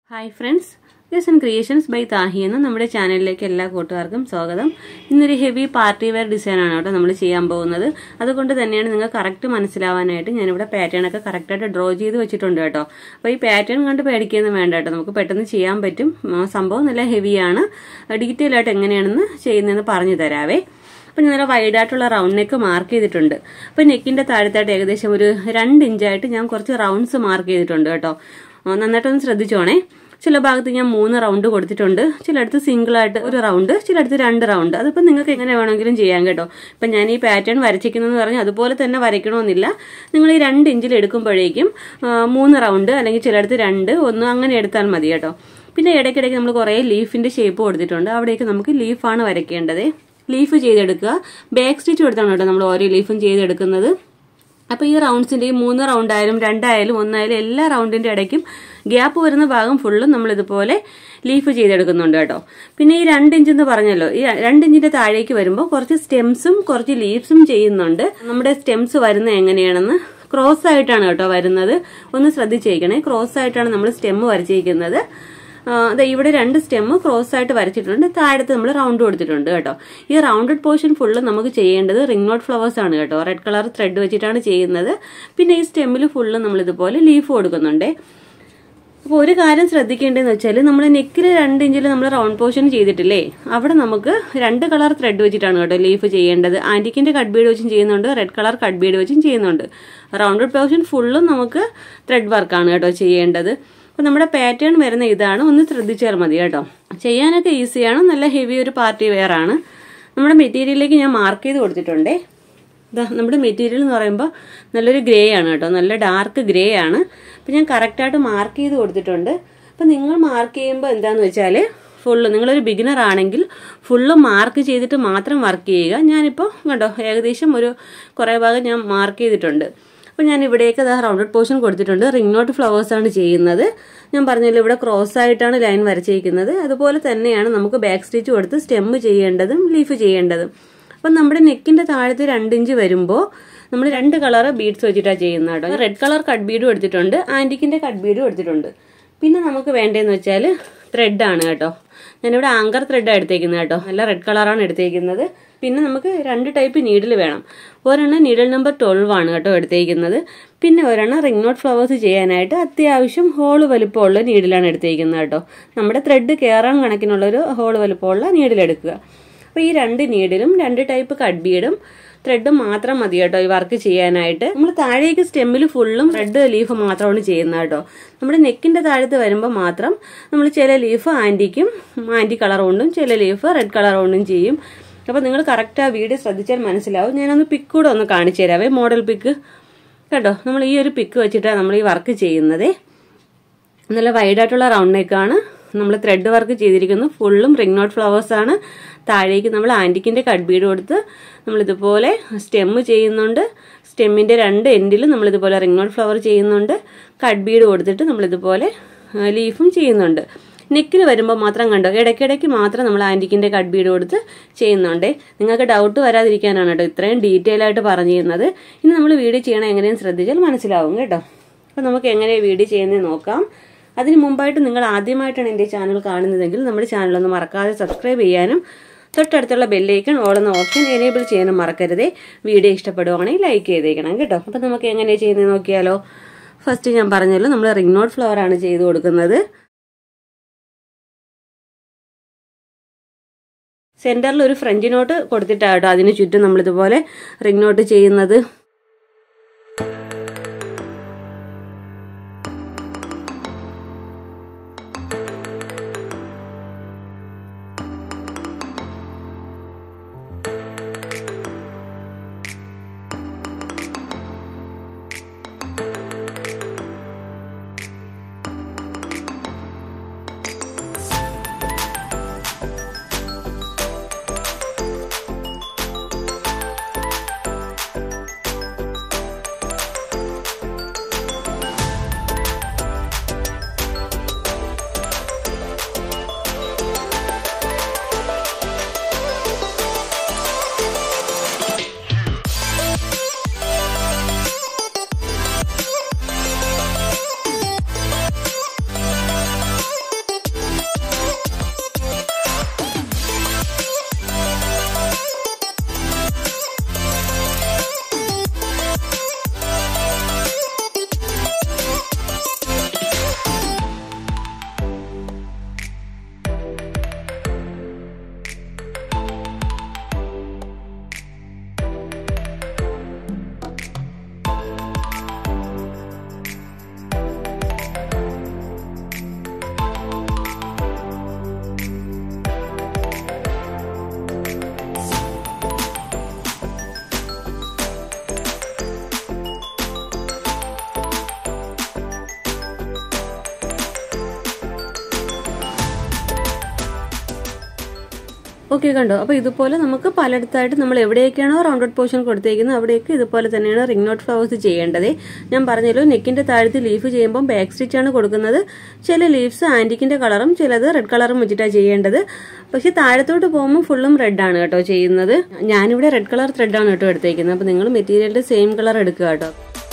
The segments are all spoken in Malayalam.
Hi friends, this is Creations by Tahi എന്ന നമ്മുടെ ചാനലിലേക്ക് എല്ലാ കൂട്ടുകാർക്കും സ്വാഗതം. ഇന്നൊരു ഹെവി പാർട്ടി വെയർ ഡിസൈൻ ആണ് കേട്ടോ നമ്മൾ ചെയ്യാൻ പോകുന്നത്. അതുകൊണ്ട് തന്നെയാണ് നിങ്ങൾക്ക് കറക്റ്റ് മനസ്സിലാവാനായിട്ട് ഞാൻ ഇവിടെ പാറ്റേൺ ഒക്കെ കറക്റ്റ് ആയിട്ട് ഡ്രോ ചെയ്ത് വെച്ചിട്ടുണ്ട് കേട്ടോ. അപ്പോൾ ഈ പാറ്റേൺ കണ്ട് പേടിക്കൊന്നും വേണ്ട കേട്ടോ. നമുക്ക് പെട്ടെന്ന് ചെയ്യാൻ പറ്റും. സംഭവം നല്ല ഹെവിയാണ്. ഡീറ്റെയിൽ ആയിട്ട് എങ്ങനെയാണെന്ന് ചെയ്യുന്നതെന്ന് പറഞ്ഞു തരാവേ. അപ്പോൾ ഞാൻ വൈഡ് ആയിട്ടുള്ള റൗണ്ട് നെക്ക് മാർക്ക് ചെയ്തിട്ടുണ്ട്. അപ്പോൾ നെക്കിന്റെ താഴത്തായിട്ട് ഏകദേശം ഒരു 2 ഇഞ്ചായിട്ട് ഞാൻ കുറച്ച് റൗണ്ട്സ് മാർക്ക് ചെയ്തിട്ടുണ്ട് കേട്ടോ. നന്നായിട്ടൊന്ന് ശ്രദ്ധിച്ചോണേ. ചില ഭാഗത്ത് ഞാൻ 3 റൗണ്ട് കൊടുത്തിട്ടുണ്ട്, ചിലയിടത്ത് സിംഗിൾ ആയിട്ട് ഒരു റൗണ്ട്, ചിലയിടത്ത് 2 റൗണ്ട്. അതിപ്പോൾ നിങ്ങൾക്ക് എങ്ങനെ വേണമെങ്കിലും ചെയ്യാം കേട്ടോ. ഇപ്പം ഞാൻ ഈ പാറ്റേൺ വരച്ചിരിക്കുന്നതെന്ന് പറഞ്ഞാൽ അതുപോലെ തന്നെ വരയ്ക്കണമെന്നില്ല. നിങ്ങൾ ഈ 2 ഇഞ്ചിൽ എടുക്കുമ്പോഴേക്കും 3 റൗണ്ട് അല്ലെങ്കിൽ ചിലയിടത്ത് 2, 1 അങ്ങനെ എടുത്താൽ മതി കേട്ടോ. പിന്നെ ഇടയ്ക്കിടയ്ക്ക് നമ്മൾ കുറേ ലീഫിന്റെ ഷേപ്പ് കൊടുത്തിട്ടുണ്ട്. അവിടേക്ക് നമുക്ക് ലീഫാണ് വരയ്ക്കേണ്ടത്. ലീഫ് ചെയ്തെടുക്കുക. ബാക്ക് സ്റ്റിച്ച് കൊടുത്താണ് കേട്ടോ നമ്മൾ ഓരോ ലീഫും ചെയ്തെടുക്കുന്നത്. അപ്പോൾ ഈ റൗണ്ട്സിന്റെ 3 റൗണ്ട് ആയാലും 2 ആയാലും 1 ആയാലും എല്ലാ റൗണ്ടിന്റെ ഇടയ്ക്കും ഗ്യാപ്പ് വരുന്ന ഭാഗം ഫുള്ളും നമ്മൾ ഇതുപോലെ ലീഫ് ചെയ്തെടുക്കുന്നുണ്ട് കേട്ടോ. പിന്നെ ഈ 2 ഇഞ്ച് എന്ന് പറഞ്ഞല്ലോ, ഈ 2 ഇഞ്ചിന്റെ താഴേക്ക് വരുമ്പോൾ കുറച്ച് സ്റ്റെംസും കുറച്ച് ലീവ്സും ചെയ്യുന്നുണ്ട്. നമ്മുടെ സ്റ്റെംസ് വരുന്നത് എങ്ങനെയാണെന്ന് ക്രോസ് ആയിട്ടാണ് കേട്ടോ വരുന്നത്. ഒന്ന് ശ്രദ്ധിച്ചേക്കണേ. ക്രോസ് ആയിട്ടാണ് നമ്മൾ സ്റ്റെം വരച്ചിരിക്കുന്നത്. ഇവിടെ 2 സ്റ്റെം ക്രോസ് ആയിട്ട് വരച്ചിട്ടുണ്ട്. താഴത്ത് നമ്മൾ റൗണ്ട് കൊടുത്തിട്ടുണ്ട് കേട്ടോ. ഈ റൗണ്ടഡ് പോർഷൻ ഫുള്ള് നമുക്ക് ചെയ്യേണ്ടത് റിംഗ് നോട്ട് ഫ്ലവേഴ്സ് ആണ് കേട്ടോ. റെഡ് കളർ ത്രെഡ് വെച്ചിട്ടാണ് ചെയ്യുന്നത്. പിന്നെ ഈ സ്റ്റെമ്മിൽ ഫുള്ള് നമ്മൾ ഇതുപോലെ ലീഫ് കൊടുക്കുന്നുണ്ട്. അപ്പോൾ ഒരു കാര്യം ശ്രദ്ധിക്കേണ്ടതെന്ന് വെച്ചാൽ നമ്മൾ നെക്കിൽ 2 ഇഞ്ചിൽ നമ്മൾ റൗണ്ട് പോർഷൻ ചെയ്തിട്ടില്ലേ, അവിടെ നമുക്ക് 2 കളർ ത്രെഡ് വെച്ചിട്ടാണ് കേട്ടോ ലീഫ് ചെയ്യേണ്ടത്. ആന്റിക്കിന്റെ കട്ട് ബീഡ് വെച്ചും ചെയ്യുന്നുണ്ട്, റെഡ് കളർ കട്ട് ബീഡ് വെച്ചും ചെയ്യുന്നുണ്ട്. റൗണ്ടഡ് പോർഷൻ ഫുള്ളും നമുക്ക് ത്രെഡ് വർക്കാണ് കേട്ടോ ചെയ്യേണ്ടത്. അപ്പോൾ നമ്മുടെ പാറ്റേൺ വരുന്ന ഇതാണ്. ഒന്ന് ശ്രദ്ധിച്ചാൽ മതി കേട്ടോ. ചെയ്യാനൊക്കെ ഈസിയാണ്. നല്ല ഹെവി ഒരു പാർട്ടി വെയർ ആണ്. നമ്മുടെ മെറ്റീരിയലിലേക്ക് ഞാൻ മാർക്ക് ചെയ്ത് കൊടുത്തിട്ടുണ്ടേ. നമ്മുടെ മെറ്റീരിയൽ എന്ന് പറയുമ്പോൾ നല്ലൊരു ഗ്രേ ആണ് കേട്ടോ. നല്ല ഡാർക്ക് ഗ്രേ ആണ്. അപ്പം ഞാൻ കറക്റ്റായിട്ട് മാർക്ക് ചെയ്ത് കൊടുത്തിട്ടുണ്ട്. അപ്പം നിങ്ങൾ മാർക്ക് ചെയ്യുമ്പോൾ എന്താണെന്ന് വെച്ചാൽ ഫുള്ള് നിങ്ങളൊരു ബിഗിനർ ആണെങ്കിൽ ഫുള്ള് മാർക്ക് ചെയ്തിട്ട് മാത്രം വർക്ക് ചെയ്യുക. ഞാനിപ്പോൾ കണ്ടോ ഏകദേശം ഒരു കുറേ ഭാഗം ഞാൻ മാർക്ക് ചെയ്തിട്ടുണ്ട്. അപ്പോൾ ഞാൻ ഇവിടേക്ക് റൗണ്ടഡ് പോർഷൻ കൊടുത്തിട്ടുണ്ട്. റിംഗ് നോട്ട് ഫ്ലവേഴ്സ് ആണ് ചെയ്യുന്നത്. ഞാൻ പറഞ്ഞല്ലോ ഇവിടെ ക്രോസ് ആയിട്ടാണ് ലൈൻ വരച്ചിരിക്കുന്നത്. അതുപോലെ തന്നെയാണ് നമുക്ക് ബാക്ക് സ്റ്റിച്ച് കൊടുത്ത് സ്റ്റെം ചെയ്യേണ്ടതും ലീഫ് ചെയ്യേണ്ടതും. അപ്പം നമ്മുടെ നെക്കിന്റെ താഴത്ത് 2 ഇഞ്ച് വരുമ്പോൾ നമ്മൾ 2 കളർ ബീഡ്സ് വെച്ചിട്ടാണ് ചെയ്യുന്നത് കേട്ടോ. റെഡ് കളർ കട്ട് ബീഡും എടുത്തിട്ടുണ്ട്, ആന്റിക്കിന്റെ കട്ട് ബീഡും എടുത്തിട്ടുണ്ട്. പിന്നെ നമുക്ക് വേണ്ടതെന്ന് വെച്ചാൽ ത്രെഡാണ് കേട്ടോ. ഞാനിവിടെ ആങ്കർ ത്രെഡാണ് എടുത്തേക്കുന്നത് കേട്ടോ. നല്ല റെഡ് കളറാണ് എടുത്തേക്കുന്നത്. പിന്നെ നമുക്ക് 2 ടൈപ്പ് നീഡിൽ വേണം. ഒരെണ്ണം നീഡിൽ നമ്പർ 12 ആണ് കേട്ടോ എടുത്തേക്കുന്നത്. പിന്നെ ഒരെണ്ണം റിംഗ് നോട്ട് ഫ്ലവേഴ്സ് ചെയ്യാനായിട്ട് അത്യാവശ്യം ഹോള് വലുപ്പമുള്ള നീഡിലാണ് എടുത്തേക്കുന്നത് കേട്ടോ. നമ്മുടെ ത്രെഡ് കയറാൻ കണക്കിനുള്ളൊരു ഹോള് വലുപ്പമുള്ള നീഡിലെടുക്കുക. അപ്പോൾ ഈ 2 നീഡിലും 2 ടൈപ്പ് കട്ട് ബീഡും ത്രെഡും മാത്രം മതി കേട്ടോ ഈ വർക്ക് ചെയ്യാനായിട്ട്. നമ്മൾ താഴേക്ക് സ്റ്റെമ്മിൽ ഫുള്ളും റെഡ് ലീഫ് മാത്രമാണ് ചെയ്യുന്നത് കേട്ടോ. നമ്മുടെ നെക്കിന്റെ താഴത്ത് വരുമ്പോൾ മാത്രം നമ്മൾ ചില ലീഫ് ആന്റി കളർ കൊണ്ടും ചില ലീഫ് റെഡ് കളർ കൊണ്ടും ചെയ്യും. അപ്പോൾ നിങ്ങൾ കറക്റ്റ് ആ വീഡിയോ ശ്രദ്ധിച്ചാൽ മനസ്സിലാവും. ഞാനൊന്ന് പിക്ക് കൂടെ ഒന്ന് കാണിച്ചു തരാവേ. മോഡൽ പിക്ക് കേട്ടോ. നമ്മൾ ഈ ഒരു പിക്ക് വെച്ചിട്ടാണ് നമ്മൾ ഈ വർക്ക് ചെയ്യുന്നത്. നല്ല വൈഡായിട്ടുള്ള റൗണ്ട് നെക്കാണ് നമ്മൾ ത്രെഡ് വർക്ക് ചെയ്തിരിക്കുന്നത്. ഫുള്ളും റിംഗ് നോട്ട് ഫ്ലവേഴ്സ് ആണ്. താഴേക്ക് നമ്മൾ ആന്റിക്കിന്റെ കട്ട് ബീഡ് കൊടുത്ത് നമ്മളിതുപോലെ സ്റ്റെം ചെയ്യുന്നുണ്ട്. സ്റ്റെമ്മിന്റെ 2 എൻഡിൽ നമ്മളിതുപോലെ റിംഗ് നോട്ട് ഫ്ലവർ ചെയ്യുന്നുണ്ട്. കട്ട് ബീഡ് കൊടുത്തിട്ട് നമ്മളിതുപോലെ ലീഫും ചെയ്യുന്നുണ്ട്. നെക്കിൽ വരുമ്പോൾ മാത്രം കണ്ടോ ഇടയ്ക്കിടയ്ക്ക് മാത്രം നമ്മൾ ആന്റിക്കിന്റെ കട്ട് ബീഡ് കൊടുത്ത് ചെയ്യുന്നുണ്ടേ. നിങ്ങൾക്ക് ഡൗട്ട് വരാതിരിക്കാനാണ് കേട്ടോ ഇത്രയും ഡീറ്റെയിൽ ആയിട്ട് പറഞ്ഞു തരുന്നത്. ഇനി നമ്മൾ വീഡിയോ ചെയ്യണം എങ്ങനെയും ശ്രദ്ധിച്ചാൽ മനസ്സിലാവും കേട്ടോ. അപ്പോൾ നമുക്ക് എങ്ങനെയാണ് വീഡിയോ ചെയ്യുന്നത് നോക്കാം. അതിന് മുമ്പായിട്ട് നിങ്ങൾ ആദ്യമായിട്ടാണ് എൻ്റെ ചാനൽ കാണുന്നതെങ്കിൽ നമ്മുടെ ചാനലൊന്ന് മറക്കാതെ സബ്സ്ക്രൈബ് ചെയ്യാനും തൊട്ടടുത്തുള്ള ബെല്ലൈക്കൺ ഓളുന്ന ഓപ്ഷൻ എനേബിൾ ചെയ്യാനും മറക്കരുതേ. വീഡിയോ ഇഷ്ടപ്പെടുവാണെങ്കിൽ ലൈക്ക് ചെയ്തേക്കണം കേട്ടോ. അപ്പം നമുക്ക് എങ്ങനെയാണ് ചെയ്യുന്നത് നോക്കിയാലോ. ഫസ്റ്റ് ഞാൻ പറഞ്ഞല്ലോ നമ്മൾ റിംഗ് നോട്ട് ഫ്ലവർ ആണ് ചെയ്ത് കൊടുക്കുന്നത്. സെന്ററിൽ ഒരു ഫ്രഞ്ച് നോട്ട് കൊടുത്തിട്ടാട്ടോ അതിന് ചുറ്റും നമ്മളിതുപോലെ റിംഗ് നോട്ട് ചെയ്യുന്നത്. ഓക്കെ, കണ്ടോ? അപ്പോൾ ഇതുപോലെ നമുക്ക് പലയിടത്തായിട്ട് നമ്മൾ എവിടെയൊക്കെയാണോ റൗണ്ടഡ് പോർഷൻ കൊടുത്തേക്കുന്നത് അവിടെയൊക്കെ ഇതുപോലെ തന്നെയാണ് റിംഗ് നോട്ട് ഫ്ലവേഴ്സ് ചെയ്യേണ്ടത്. ഞാൻ പറഞ്ഞല്ലോ, നെക്കിന്റെ താഴത്ത് ലീഫ് ചെയ്യുമ്പോൾ ബാക്ക് സ്റ്റിച്ച് ആണ് കൊടുക്കുന്നത്. ചില ലീവ്സ് ആന്റിക്കിന്റെ കളറും ചിലത് റെഡ് കളറും വെച്ചിട്ടാണ് ചെയ്യേണ്ടത്. പക്ഷെ താഴത്തോട്ട് പോകുമ്പോൾ ഫുള്ളും റെഡ് ആണ് കേട്ടോ ചെയ്യുന്നത്. ഞാനിവിടെ റെഡ് കളർ ത്രെഡാണ് കേട്ടോ എടുത്തേക്കുന്നത്. അപ്പോൾ നിങ്ങൾ മെറ്റീരിയലിന്റെ സെയിം കളർ എടുക്കുക കേട്ടോ.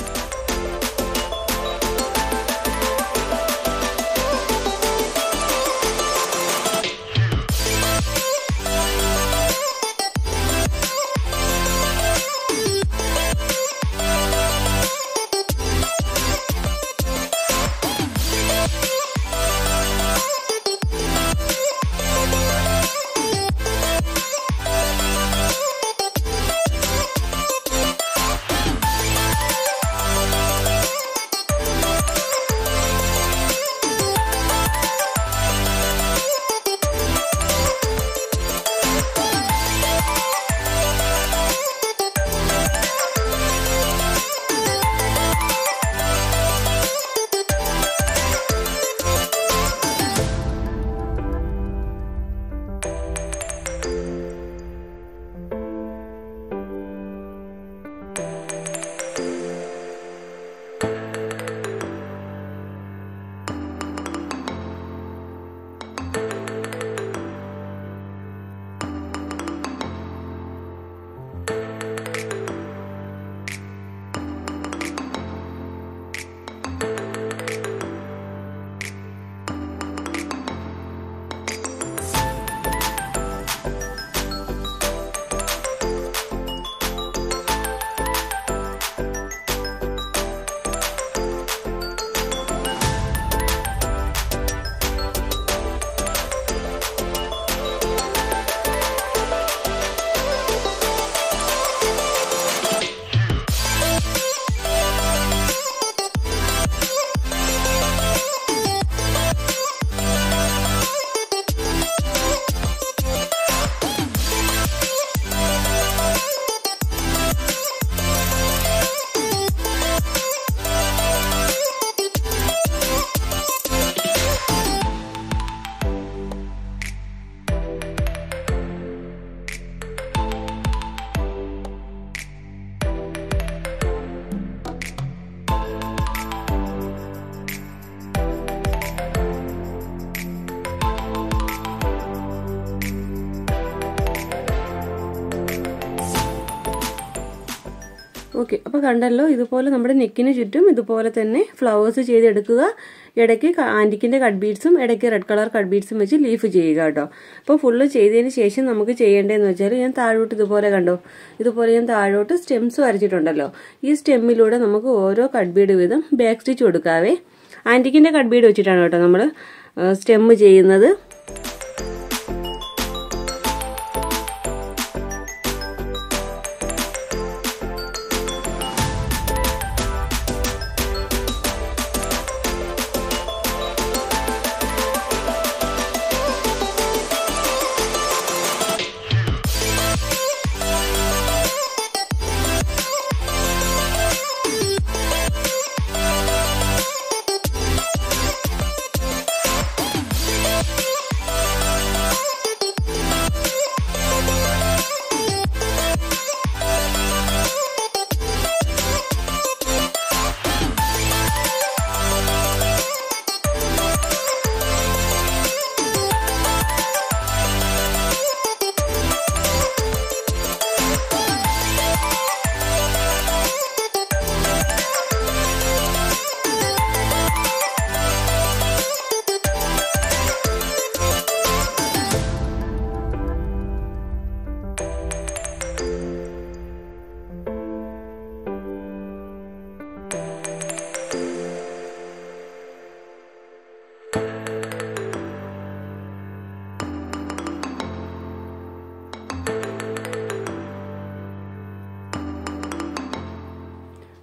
ഓക്കെ, അപ്പോൾ കണ്ടല്ലോ, ഇതുപോലെ നമ്മുടെ നെക്കിന് ചുറ്റും ഇതുപോലെ തന്നെ ഫ്ലവേഴ്സ് ചെയ്തെടുക്കുക. ഇടയ്ക്ക് ആന്റിക്കിന്റെ കട്ട് ബീഡ്സും ഇടയ്ക്ക് റെഡ് കളർ കട്ട് ബീഡ്സും വെച്ച് ലീഫ് ചെയ്യുക കേട്ടോ. അപ്പോൾ ഫുള്ള് ചെയ്തതിന് ശേഷം നമുക്ക് ചെയ്യേണ്ടതെന്ന് വെച്ചാൽ, ഞാൻ താഴോട്ട് ഇതുപോലെ കണ്ടോ, ഇതുപോലെ ഞാൻ താഴോട്ട് സ്റ്റെംസ് വരച്ചിട്ടുണ്ടല്ലോ. ഈ സ്റ്റെമ്മിലൂടെ നമുക്ക് ഓരോ കട്ട് ബീഡ് വീതം ബാക്ക് സ്റ്റിച്ച് കൊടുക്കാവേ. ആന്റിക്കിന്റെ കട്ട് ബീഡ് വെച്ചിട്ടാണ് കേട്ടോ നമ്മൾ സ്റ്റെമ്മ് ചെയ്യുന്നത്.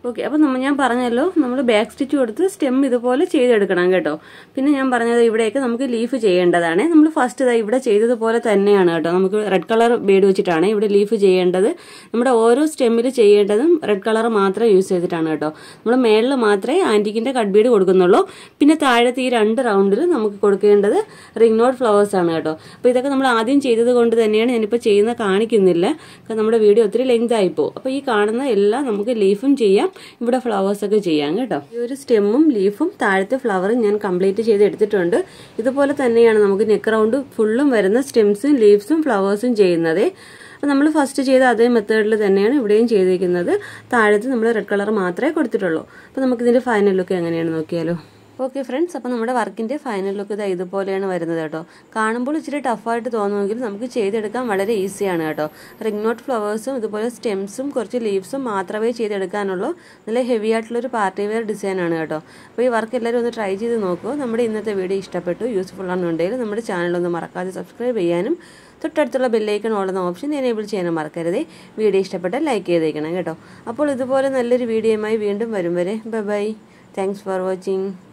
ഓക്കെ, അപ്പം ഞാൻ പറഞ്ഞല്ലോ നമ്മൾ ബാക്ക് സ്റ്റിച്ച് കൊടുത്ത് സ്റ്റെം ഇതുപോലെ ചെയ്തെടുക്കണം കേട്ടോ. പിന്നെ ഞാൻ പറഞ്ഞത് ഇവിടെയൊക്കെ നമുക്ക് ലീഫ് ചെയ്യേണ്ടതാണ്. നമ്മൾ ഫസ്റ്റ് ഇവിടെ ചെയ്തതുപോലെ തന്നെയാണ് കേട്ടോ. നമുക്ക് റെഡ് കളർ ബീഡ് വെച്ചിട്ടാണ് ഇവിടെ ലീഫ് ചെയ്യേണ്ടത്. നമ്മുടെ ഓരോ സ്റ്റെമ്മിൽ ചെയ്യേണ്ടതും റെഡ് കളർ മാത്രം യൂസ് ചെയ്തിട്ടാണ് കേട്ടോ. നമ്മൾ മേളിൽ മാത്രമേ ആന്റിക്കിന്റെ കട്ട് ബീഡ് കൊടുക്കുന്നുള്ളൂ. പിന്നെ താഴത്തെ ഈ 2 റൗണ്ടിൽ നമുക്ക് കൊടുക്കേണ്ടത് റിംഗ് നോട്ട് ഫ്ലവേഴ്സ് ആണ് കേട്ടോ. അപ്പോൾ ഇതൊക്കെ നമ്മൾ ആദ്യം ചെയ്തത് കൊണ്ട് തന്നെയാണ് ഞാനിപ്പോൾ ചെയ്യുന്ന കാണിക്കുന്നില്ല. നമ്മുടെ വീഡിയോ ഒത്തിരി ലെങ്ത് ആയിപ്പോ. അപ്പോൾ ഈ കാണുന്ന എല്ലാം നമുക്ക് ലീഫും ചെയ്യാം, ഇവിടെ ഫ്ലവേഴ്സ് ഒക്കെ ചെയ്യാം കേട്ടോ. ഈ ഒരു സ്റ്റെമ്മും ലീഫും താഴത്തെ ഫ്ലവറും ഞാൻ കംപ്ലീറ്റ് ചെയ്ത് എടുത്തിട്ടുണ്ട്. ഇതുപോലെ തന്നെയാണ് നമുക്ക് നെക്ക് റൗണ്ട് ഫുള്ളും വരുന്ന സ്റ്റെംസും ലീവ്സും ഫ്ലവേഴ്സും ചെയ്യുന്നത്. അപ്പോൾ നമ്മൾ ഫസ്റ്റ് ചെയ്ത അതേ മെത്തേഡിൽ തന്നെയാണ് ഇവിടെയും ചെയ്തിരിക്കുന്നത്. താഴത്ത് നമ്മൾ റെഡ് കളർ മാത്രമേ കൊടുത്തിട്ടുള്ളൂ. അപ്പോൾ നമുക്കിതിന്റെ ഫൈനൽ ലുക്ക് എങ്ങനെയാണ് നോക്കിയാലോ. ഓക്കെ ഫ്രണ്ട്സ്, അപ്പോൾ നമ്മുടെ വർക്കിന്റെ ഫൈനൽ ലുക്ക് ഇതുപോലെയാണ് വരുന്നത് കേട്ടോ. കാണുമ്പോൾ ഇച്ചിരി ടഫായിട്ട് തോന്നുമെങ്കിൽ നമുക്ക് ചെയ്തെടുക്കാൻ വളരെ ഈസിയാണ് കേട്ടോ. റിംഗ് നോട്ട് ഫ്ലവേഴ്സും ഇതുപോലെ സ്റ്റെംസും കുറച്ച് ലീവ്സും മാത്രമേ ചെയ്തെടുക്കാനുള്ളൂ. നല്ല ഹെവി ആയിട്ടുള്ളൊരു പാർട്ടി വെയർ ഡിസൈനാണ് കേട്ടോ. അപ്പോൾ ഈ വർക്ക് എല്ലാവരും ഒന്ന് ട്രൈ ചെയ്ത് നോക്കൂ. നമ്മുടെ ഇന്നത്തെ വീഡിയോ ഇഷ്ടപ്പെട്ടു, യൂസ്ഫുൾ ആണെന്നുണ്ടെങ്കിൽ നമ്മുടെ ചാനലൊന്ന് മറക്കാതെ സബ്സ്ക്രൈബ് ചെയ്യാനും തൊട്ടടുത്തുള്ള ബെല്ലൈക്കൺ ഓളുന്ന ഓപ്ഷൻ എനേബിൾ ചെയ്യാനും മറക്കരുതേ. വീഡിയോ ഇഷ്ടപ്പെട്ടാൽ ലൈക്ക് ചെയ്തേക്കണം കേട്ടോ. അപ്പോൾ ഇതുപോലെ നല്ലൊരു വീഡിയോയുമായി വീണ്ടും വരും വരെ ബൈ. Thanks for watching.